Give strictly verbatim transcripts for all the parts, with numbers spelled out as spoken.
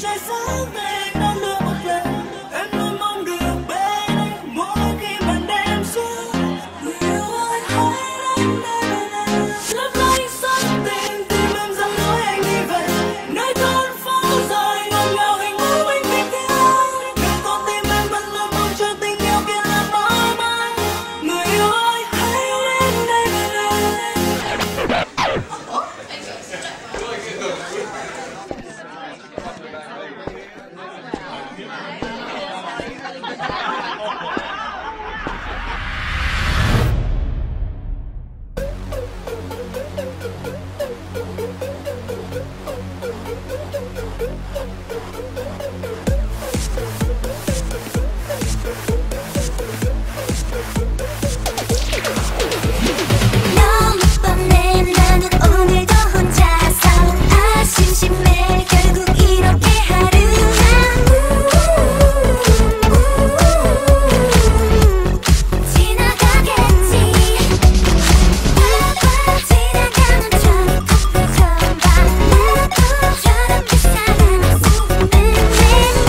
trời sáng về non nước một lần. Em luôn mong được bên anh mỗi khi màn đêm xuống. Người yêu ơi hãy đến đây đây. Lấp lánh sáng tình tim em dâng lối anh đi về nơi con phố dài ngọt ngào hình bóng anh biết theo. Để con tim em vẫn luôn mong cho tình yêu kia là mãi mãi. Người yêu ơi hãy đến đây đây. 너무 뻔해 나는 오늘도 혼자서 아 심심해 결국 이렇게 하루가 지나가겠지. 바빠 지나가는 척 툭툭한 밤 나도 저렇게 살아갈 수 있는데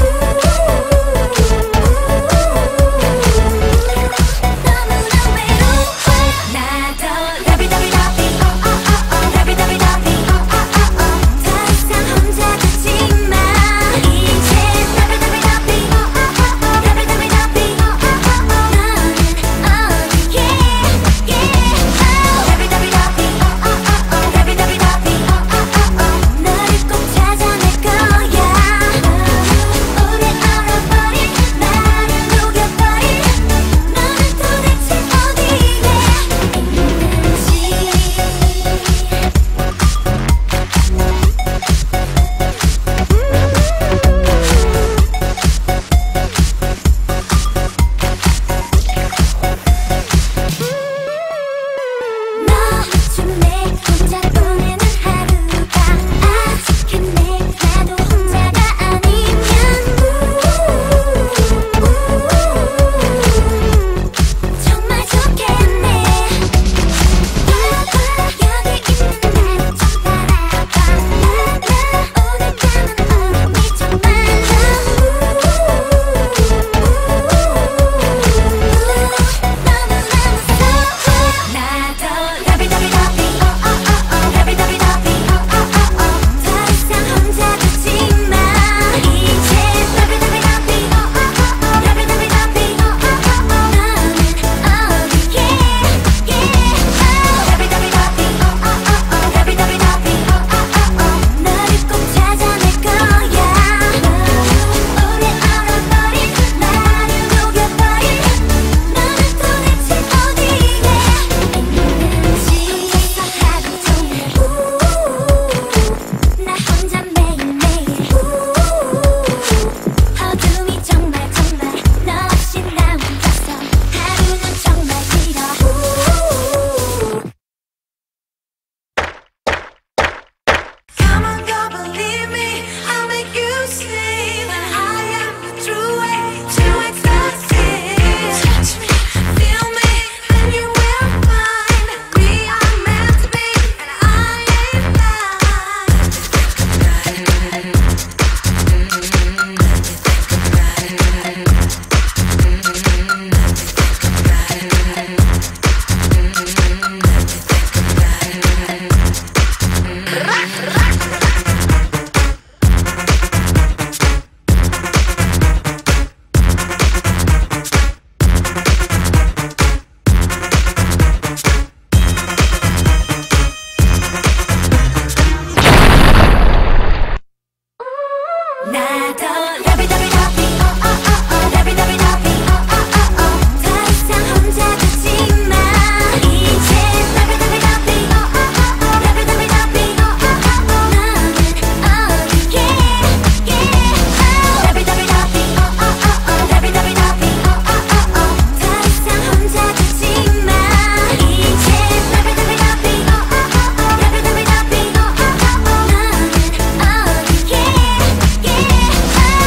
너무나 외로워. 나도 Lovey Dovey Dovey oh oh oh oh Lovey Dovey Dovey oh oh oh oh 더 이상 혼자 걷지 마. 이제 Lovey Dovey Dovey oh oh oh oh Lovey Dovey Dovey oh oh oh oh 너는 어디에 Lovey Dovey Dovey oh oh oh oh Lovey Dovey Dovey oh oh oh oh 너를 꼭 찾아낼 거야. 오래 얼어버린 나를 녹여버린 너는 도대체 어디에 있는지. 너쯤에 혼자 보내는 하루가 아직은 나도 혼자가 아니면 정말 좋겠네. 여기 있는 나를 좀 바라봐. 오늘 밤은 어린이 정말로 너무나 무서워. 나도 Lovey Dovey Dovey oh oh oh oh Lovey Dovey Dovey oh oh oh oh 더 이상 혼자 걷지 마. 이제 Lovey Dovey Dovey oh oh oh oh Lovey Dovey Dovey oh oh oh oh 너는 어디에 Lovey Dovey Dovey oh oh oh oh Lovey Dovey Dovey oh oh oh oh 너를 꼭 찾아낼 거야. 오래 얼어버린 나를 녹여버린 너는 도대체 어디에 있는지. 하루 종일 나 혼자 매일매일 어둠이 정말 정말 너 없이 나 혼자서 하루는 정말 길어. Come on, girl, believe me, I'll make you see that I am the true way to ecstasy. Touch me, feel me, and you will find we are meant to be, and I ain't 나도 Lovey Dovey Dovey oh oh oh oh Lovey Dovey Dovey oh oh oh oh 더 이상 혼자 걷지 마. 이제 Lovey Dovey Dovey oh oh oh oh Lovey Dovey Dovey oh oh oh oh 너는 어디에 Lovey Dovey Dovey oh oh oh oh Lovey Dovey Dovey oh oh oh oh 더 이상 혼자 걷지 마. 이제 Lovey Dovey Dovey oh oh oh oh Lovey Dovey Dovey oh oh oh oh 너는 어디에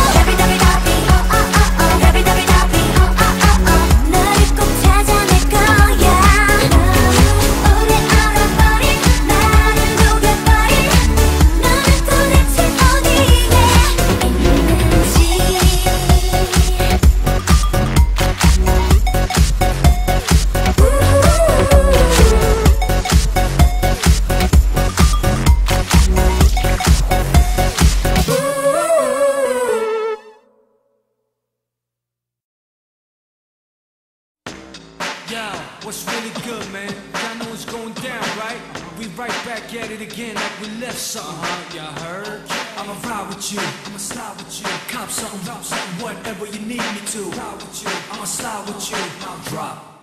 Yo, what's really good, man? Y'all know what's going down, right? We right back at it again like we left something, huh? Y'all heard? I'ma ride with you, I'ma slide with you. Cop something, drop something, whatever you need me to. Ride with you, I'ma slide with you. I'll drop.